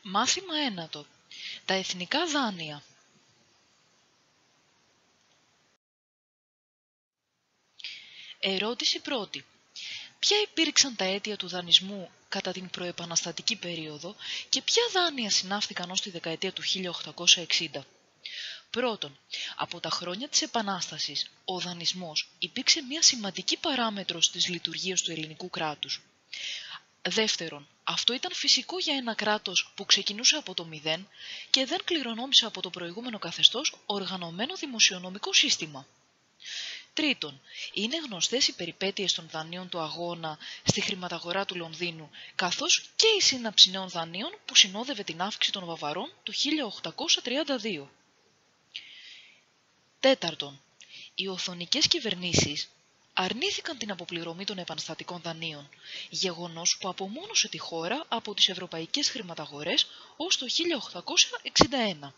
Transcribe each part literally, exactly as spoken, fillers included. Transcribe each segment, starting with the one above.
Μάθημα ένατο. Τα εθνικά δάνεια. Ερώτηση πρώτη. Ποια υπήρξαν τα αίτια του δανεισμού κατά την προεπαναστατική περίοδο και ποια δάνεια συνάφθηκαν ως τη δεκαετία του χίλια οκτακόσια εξήντα. Πρώτον, από τα χρόνια της Επανάστασης, ο δανεισμός υπήρξε μια σημαντική παράμετρος της λειτουργίας του ελληνικού κράτους. Δεύτερον, αυτό ήταν φυσικό για ένα κράτος που ξεκινούσε από το μηδέν και δεν κληρονόμησε από το προηγούμενο καθεστώς οργανωμένο δημοσιονομικό σύστημα. Τρίτον, είναι γνωστές οι περιπέτειες των δανείων του αγώνα στη χρηματαγορά του Λονδίνου, καθώς και η σύναψη νέων δανείων που συνόδευε την αύξηση των Βαβαρών του χίλια οκτακόσια τριάντα δύο. Τέταρτον, οι οθωνικές κυβερνήσεις αρνήθηκαν την αποπληρωμή των επαναστατικών δανείων, γεγονός που απομόνωσε τη χώρα από τις ευρωπαϊκές χρηματαγορές ως το χίλια οκτακόσια εξήντα ένα.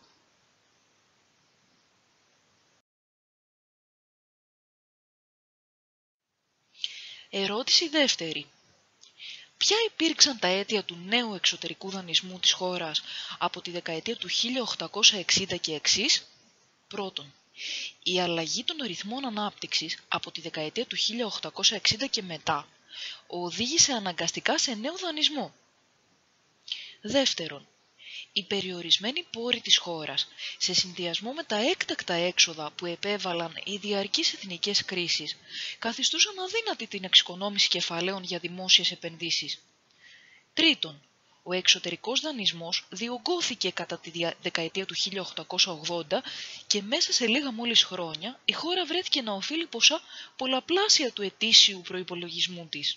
Ερώτηση δεύτερη. Ποια υπήρξαν τα αίτια του νέου εξωτερικού δανεισμού της χώρας από τη δεκαετία του χίλια οκτακόσια εξήντα και εξής? Πρώτον, η αλλαγή των ρυθμών ανάπτυξης από τη δεκαετία του χίλια οκτακόσια εξήντα και μετά οδήγησε αναγκαστικά σε νέο δανεισμό. Δεύτερον, οι περιορισμένοι πόροι της χώρας, σε συνδυασμό με τα έκτακτα έξοδα που επέβαλαν οι διαρκείς εθνικές κρίσεις, καθιστούσαν αδύνατη την εξοικονόμηση κεφαλαίων για δημόσιες επενδύσεις. Τρίτον, ο εξωτερικός δανεισμός διωγγώθηκε κατά τη δεκαετία του χίλια οκτακόσια ογδόντα και μέσα σε λίγα μόλις χρόνια η χώρα βρέθηκε να οφείλει ποσά πολλαπλάσια του ετήσιου προϋπολογισμού της.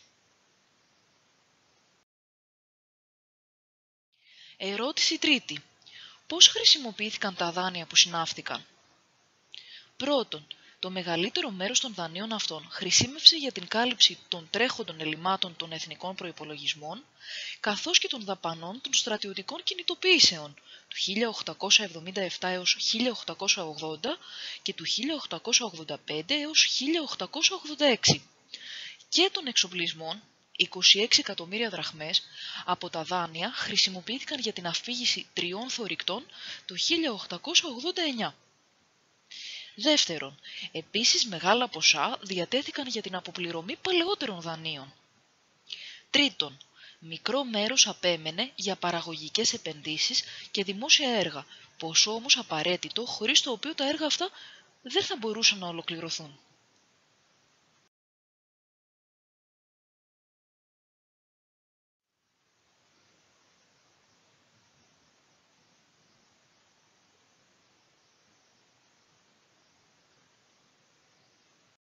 Ερώτηση τρίτη. Πώς χρησιμοποιήθηκαν τα δάνεια που συνάφθηκαν? Πρώτον, το μεγαλύτερο μέρος των δανείων αυτών χρησιμεύσε για την κάλυψη των τρέχοντων ελλημάτων των εθνικών προϋπολογισμών, καθώς και των δαπανών των στρατιωτικών κινητοποιήσεων του χίλια οκτακόσια εβδομήντα επτά έως χίλια οκτακόσια ογδόντα και του χίλια οκτακόσια ογδόντα πέντε έως χίλια οκτακόσια ογδόντα έξι, και των εξοπλισμών, είκοσι έξι εκατομμύρια δραχμές, από τα δάνεια χρησιμοποιήθηκαν για την αφήγηση τριών θωρηκτών το χίλια οκτακόσια ογδόντα εννιά. Δεύτερον, επίσης μεγάλα ποσά διατέθηκαν για την αποπληρωμή παλαιότερων δανείων. Τρίτον, μικρό μέρος απέμενε για παραγωγικές επενδύσεις και δημόσια έργα, ποσό όμως απαραίτητο, χωρίς το οποίο τα έργα αυτά δεν θα μπορούσαν να ολοκληρωθούν.